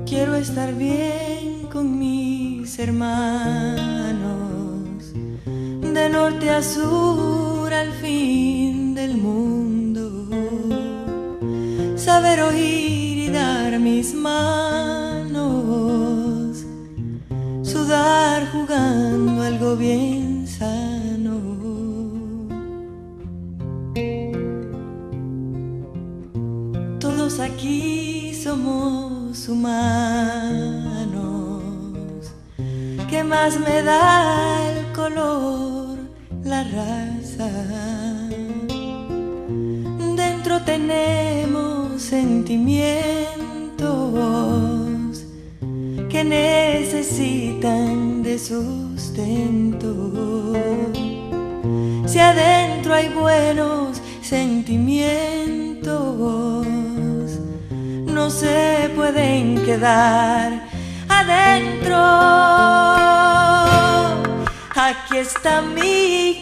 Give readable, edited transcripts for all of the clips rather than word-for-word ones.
Quiero estar bien con mis hermanos, de norte a sur, al fin del mundo. Saber oír y dar mis manos, sudar jugando algo bien sano. Todos aquí somos humanos. ¿Qué más me da el color, la raza? Dentro tenemos sentimientos que necesitan de sustento. Si adentro hay buenos sentimientos, no se pueden quedar adentro. Aquí está mi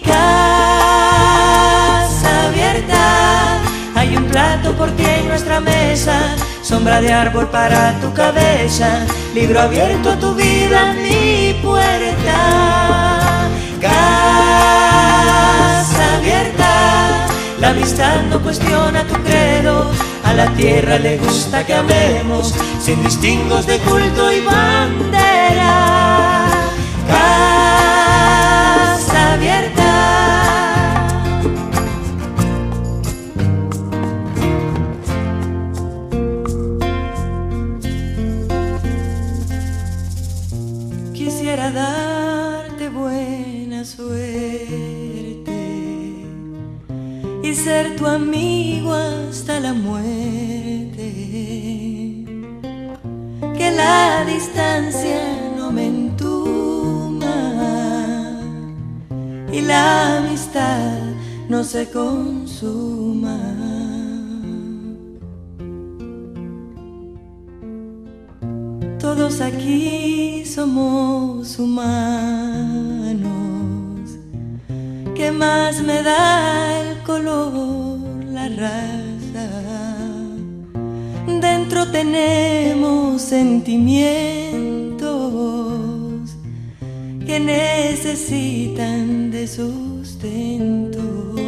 casa abierta, hay un plato por ti en nuestra mesa, sombra de árbol para tu cabeza, libro abierto a tu vida, mi puerta. Casa abierta, la amistad no cuestiona tu credo, a la tierra le gusta que amemos, sin distingos de culto y bandera. Casa abierta. Quisiera darte buena suerte y ser tu amigo hasta la muerte, que la distancia no me entuma y la amistad no se consuma. Todos aquí somos humanos. ¿Qué más me da el color, la raza? Dentro tenemos sentimientos que necesitan de sustento.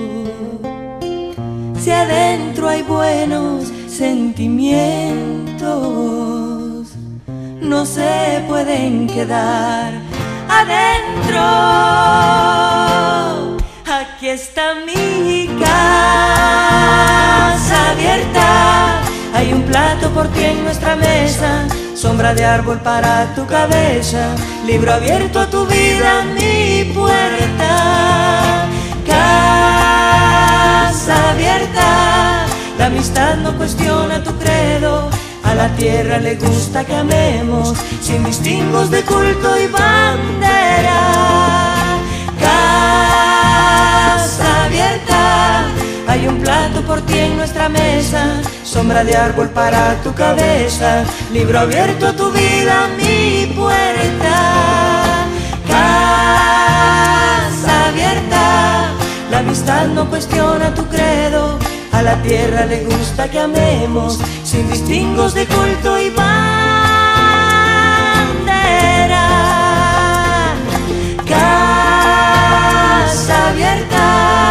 Si adentro hay buenos sentimientos, no se pueden quedar adentro. Aquí está mi casa abierta, hay un plato por ti en nuestra mesa, sombra de árbol para tu cabeza, libro abierto a tu vida, mi puerta. Casa abierta, la amistad no cuestiona tu credo, a la tierra le gusta que amemos, sin distingos de culto y bandera. Casa abierta, hay un plato por ti en nuestra mesa, sombra de árbol para tu cabeza, libro abierto a tu vida, mi puerta. Casa abierta, la amistad no cuestiona tu credo, a la tierra le gusta que amemos, sin distingos de culto y bandera. Casa abierta,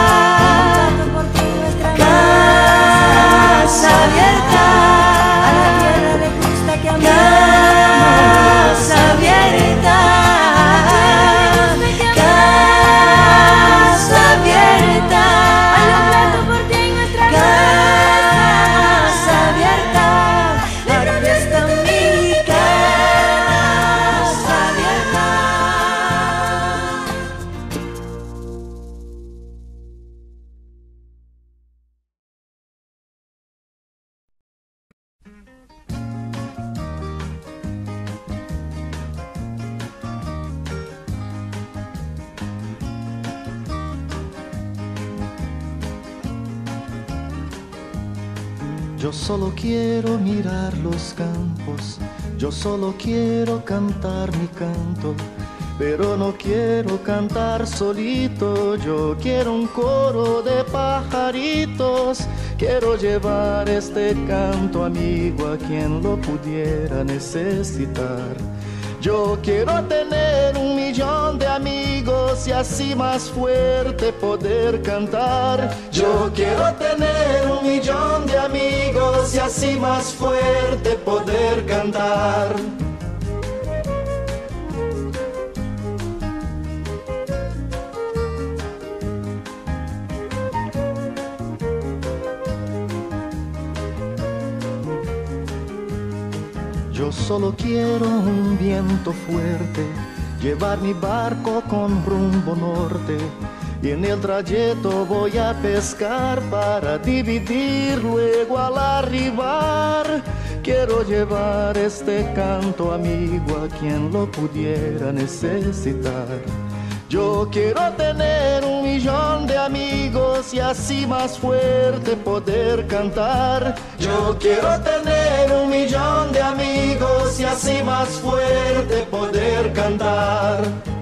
casa abierta, a la tierra le gusta que amemos. Casa abierta, casa abierta, hay un plato por ti en nuestra casa abierta. Aquí está mi casa abierta. Yo solo quiero mirar los campos, yo solo quiero cantar mi canto, pero no quiero cantar solito. Yo quiero un coro de pajaritos. Quiero llevar este canto amigo a quien lo pudiera necesitar. Yo quiero tener 1.000.000 de amigos y así más fuerte poder cantar. Yo quiero tener 1.000.000 de amigos y así más fuerte poder cantar. Yo solo quiero un viento fuerte, llevar mi barco con rumbo norte, y en el trayecto voy a pescar para dividir luego al arribar. Quiero llevar este canto amigo a quien lo pudiera necesitar. Yo quiero tener 1.000.000 de amigos y así más fuerte poder cantar. Yo quiero tener 1.000.000 de amigos y así más fuerte poder cantar.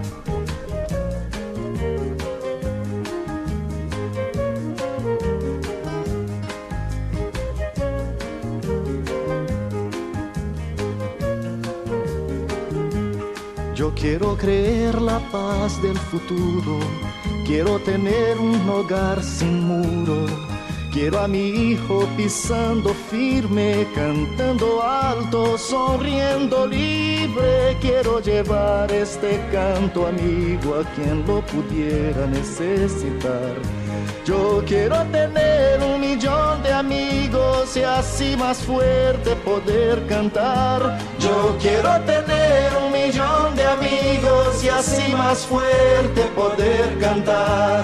Yo quiero creer la paz del futuro, quiero tener un hogar sin muro. Quiero a mi hijo pisando firme, cantando alto, sonriendo libre. Quiero llevar este canto amigo a quien lo pudiera necesitar. Yo quiero tener 1.000.000 de amigos y así más fuerte poder cantar. Yo quiero tener 1.000.000 de amigos y así más fuerte poder cantar.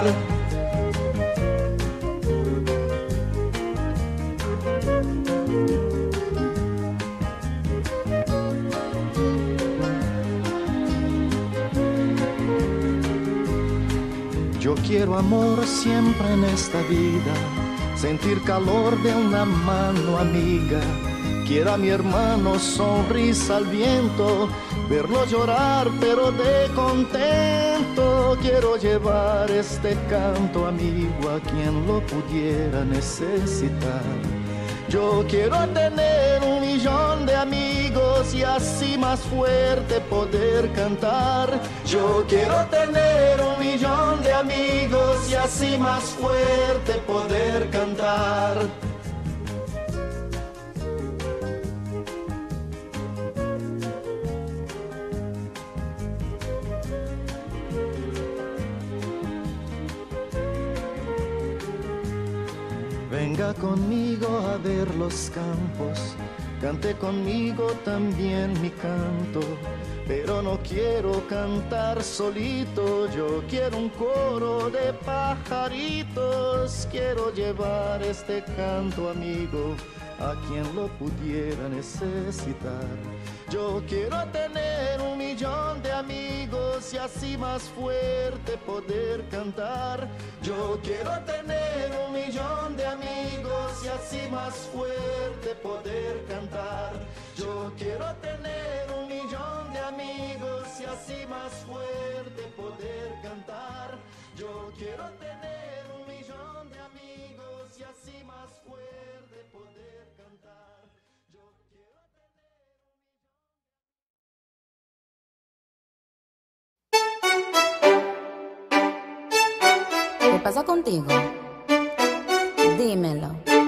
Yo quiero amor siempre en esta vida, sentir calor de una mano amiga. Quiero a mi hermano sonrisa al viento, verlo llorar pero de contento. Quiero llevar este canto amigo a quien lo pudiera necesitar. Yo quiero tener 1.000.000 de amigos y así más fuerte poder cantar. Yo quiero tener 1.000.000 de amigos y así más fuerte poder cantar. Venga conmigo a ver los campos, cante conmigo también mi canto, pero no quiero cantar solito. Yo quiero un coro de pajaritos, quiero llevar este canto amigo a quien lo pudiera necesitar. Yo quiero tener 1.000.000 de amigos y así más fuerte poder cantar. Yo quiero tener 1.000.000 de amigos y así más fuerte poder cantar. Yo quiero tener 1.000.000 de amigos y así más fuerte poder cantar. Yo quiero tener 1.000.000 de amigos y así más fuerte poder cantar. Yo quiero ¿Qué pasa contigo? Dímelo.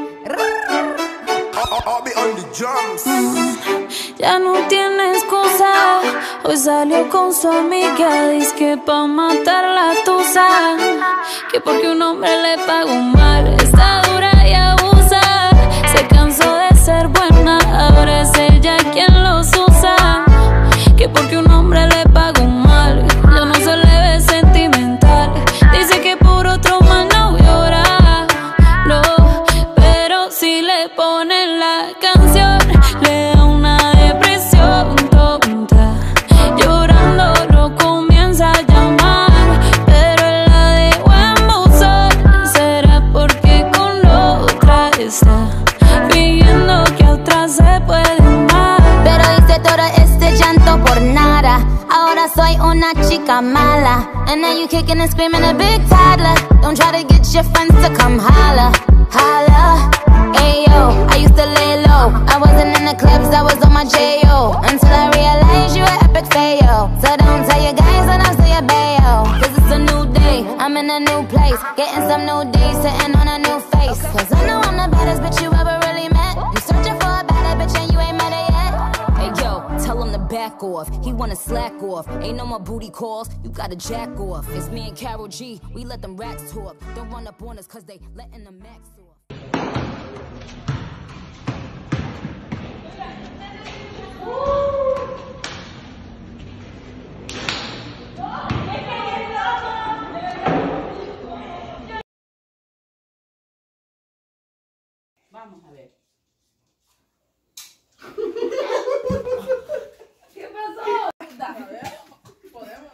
Ya no tiene excusa. Hoy salió con su amiga, dice que pa' matar la tusa, que porque un hombre le pagó mal, está dura y abusa. Se cansó de ser buena, ahora es ella quien los usa, que porque un hombre le pagó mal, ya no se le ve sentimental. Dice que por otro mal no llora, no, pero si le ponen la canción le da una depresión tonta. Llorando lo comienza a llamar, pero él la dejó en buzón. Será porque con la otra está fingiendo que a otra se puede amar. Pero hice todo este llanto por nada. Ahora soy una una chica mala, and now you kicking and screaming a big toddler. Don't try to get your friends to come holla, holla. Ayo, I used to lay low. I wasn't in the clubs, I was on my J.O. Until I realized you were epic fail. So don't tell your guys when I say a bayo. Cause it's a new day, I'm in a new place, getting some new days, sitting on a new face. Cause I know I'm the baddest bitch you ever really met. You searching for a better bitch and you ain't met her yet. Hey yo, tell him to back off, he wanna slack off. Ain't no more booty calls, you gotta jack off. It's me and Karol G, we let them racks talk. Don't run up on us cause they letting the max off. Vamos a ver. ¿Qué pasó? Podemos.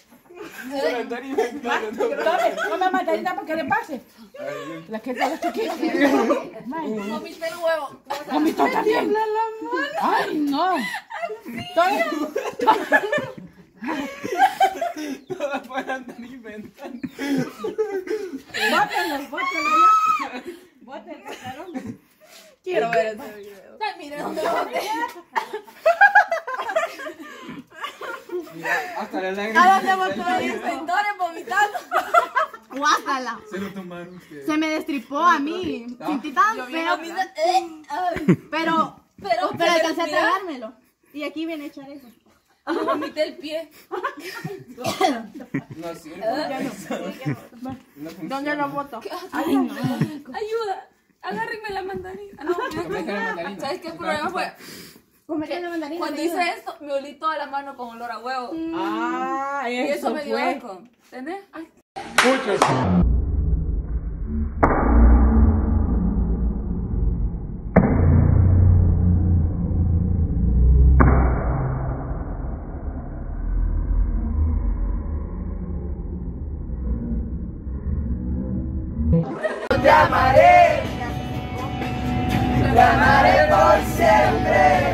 No me Margarita para que le pase. La que está chiquita. Vomité el huevo. Vomitó también. Ay, no. Todas puedan estar inventando. Bótelo ya. Bótelo, caramba. Quiero ver ese video. Ay, mire dónde lo boté. Mira, hasta la lágrima. ¿A dónde botó los extintores vomitando? Guácala. Se lo tomaron ustedes. Se me destripó a mí. Sentí tan Yo vi feo. Pero alcancé a tragármelo. Y aquí viene a echar eso. Yo vomité el pie. No sirve. No funciona. ¿Dónde lo boto? Ay, no. Ayuda. Agárrenme la mandarina. No, Comete la mandarina. ¿sabes qué problema fue? Cómete la mandarina. Cuando te ayuda. hice esto, me olí toda la mano con olor a huevo. Ah, Y eso me dio fue. asco. ¿Entendés? Ay. Te amaré por siempre.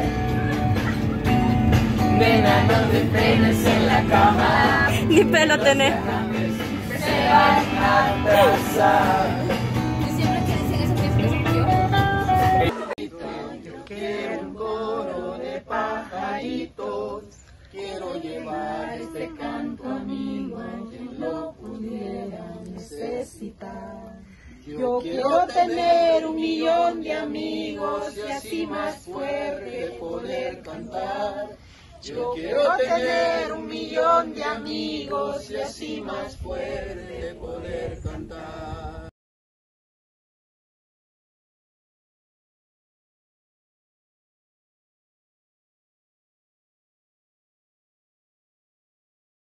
Nena, no te frenes en la cama. Ni pelo tenés. Se van a atrasar. Y siempre que dicen eso, pienso que Yo quiero un coro de pajaritos. Quiero llevar este canto amigo quien lo pudiera necesitar. Yo quiero tener 1.000.000 de amigos y así más fuerte poder cantar. Yo quiero tener 1.000.000 de amigos y así más fuerte poder cantar.